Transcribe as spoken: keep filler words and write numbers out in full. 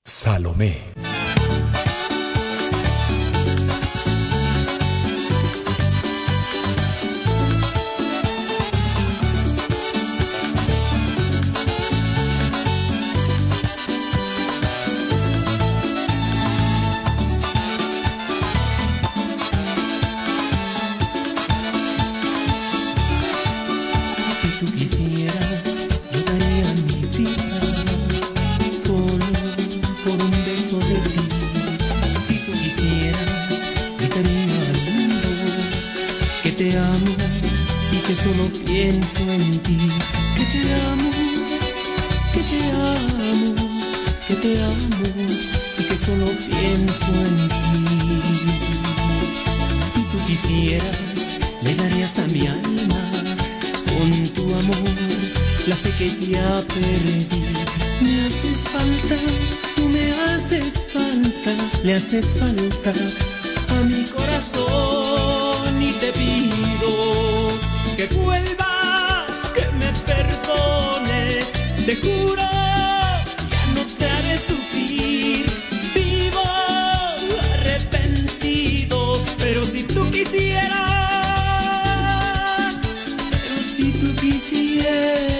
Salomé. Si tú quisieras, yo daría mi vida solo por un beso de ti. Si tú quisieras, gritaría al mundo que te amo y que solo pienso en ti. Que te amo, que te amo, que te amo y que solo pienso en ti. Si tú quisieras, le darías a mi alma con tu amor la fe que ya perdí. Me haces falta, tú me haces falta, le haces falta a mi corazón y te pido que vuelvas, que me perdones, te juro ya no te haré sufrir, vivo arrepentido, pero si tú quisieras, si tú quisieras,